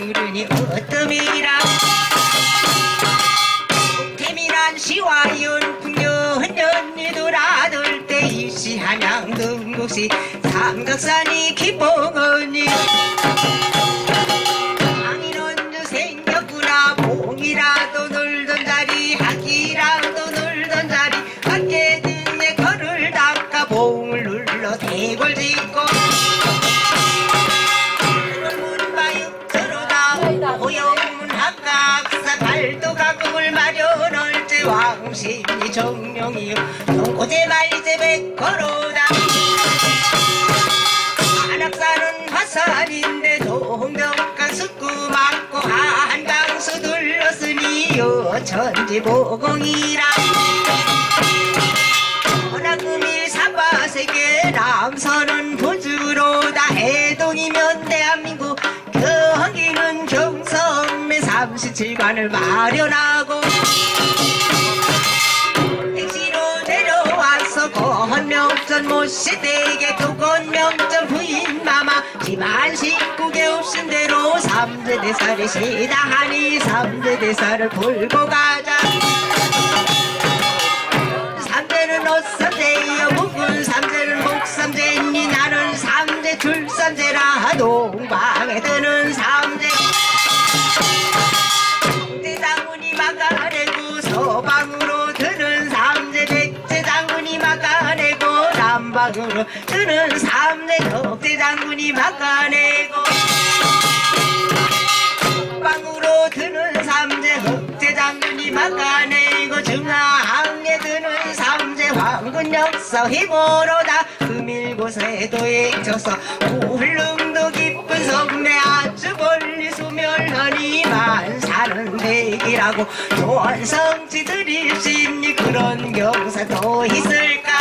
그러니 어뜸이라 태민한 시와 연풍년 연이들 아들 때 입시 한양 등국시 삼각산이 기뻐하니 강인원주 생겼구나 봉이라도 놀던 자리 학기라도 놀던 자리 학계 등에 걸을 닦아 봉을 눌러 대궐 짓고 오영문 학각사 발도가금을 마련할 때 왕신이 정령이요 동고제 말제 백거로다 한악산은 화산인데 동덕간 숫구 많고 한강수 둘렀으니요 천지보공이라 원학금일 사바세계 남선은 부주로다 해동이면 대한민국 경기는 경성매 37관을 마련하고 택시로 내려와서 건명전 모시댁에 그 건명전 부인마마 집안 식구게 없은 대로 삼재대사를 시다하니 삼재대사를 불고 가자 삼재는 옷삼재여 묵은 삼재는 목삼재니 나는 삼재 줄삼재라 동방에 드는 삼재 대장군이 막아내고 서방으로 드는 삼재 백제장군이 막아내고 남방으로 드는 삼재 덕대장군이 막아내고 북방으로 드는 삼재 흑대장군이 막아내고 중앙에 드는 삼재 황군 역사 휘보로다 금일고사에 도액쳐서 울릉도 깊은 섬에 아주 멀리 소멸하니만 사는 대기라고 조원성지 드릴 수 있니 그런 경사도 있을까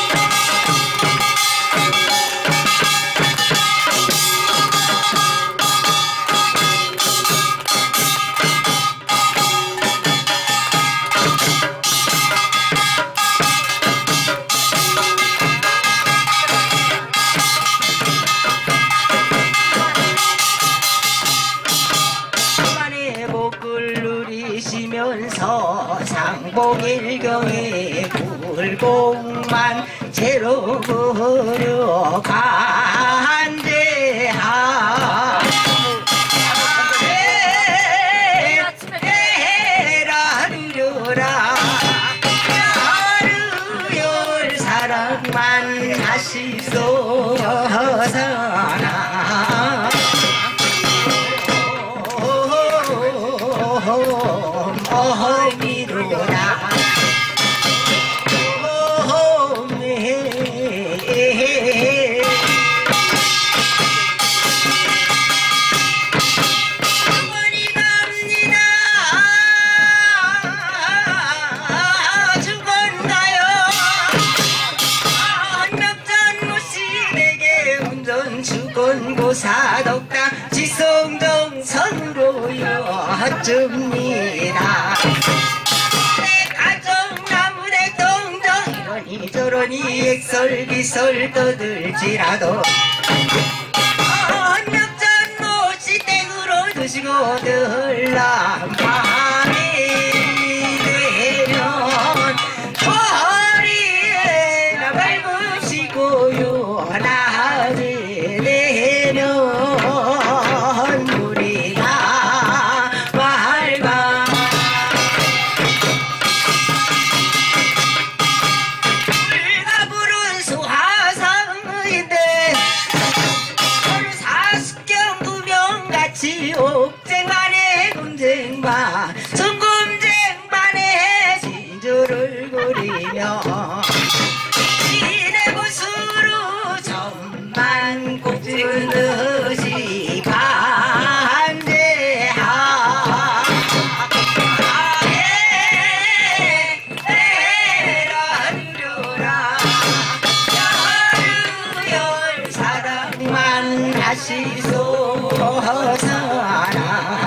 상복일경에 불공만 제로 그려 간대하 해라르려라 하루열 사랑만 하시소서나 어미로다 주거니 갑니다 주건가요 한벽전 무시에게 운전 주건고사덕당 지성동 선으로요 줍니다 가정나무대 동정 이러니 저러니 액설기설 떠들지라도 한벽전 못이 땡으로 드시고 들란 밤이 되면 허리에나 밟으시고요 낮이 되면 옥쟁반에 군쟁반 손군쟁반에 진주를 그리며 신의 곳으로 전만 꼽는 듯이 간대하 해라르려라 야르열 사랑만 하시소서나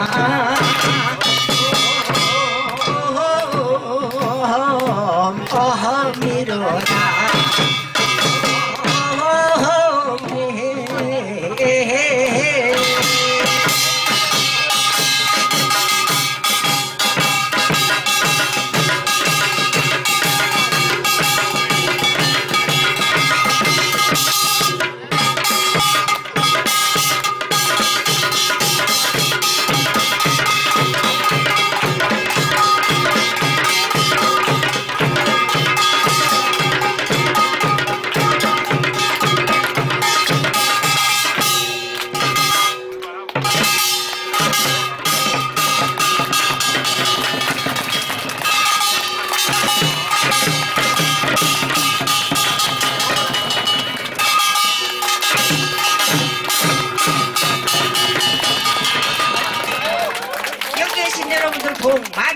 어미로다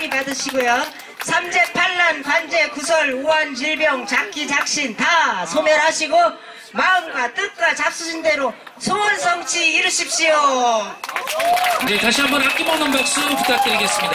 많이 받으시고요. 삼재 팔란 관제 구설 우한 질병 작기 작신 다 소멸하시고 마음과 뜻과 잡수신 대로 소원 성취 이루십시오. 네, 다시 한번 아낌없는 박수 부탁드리겠습니다.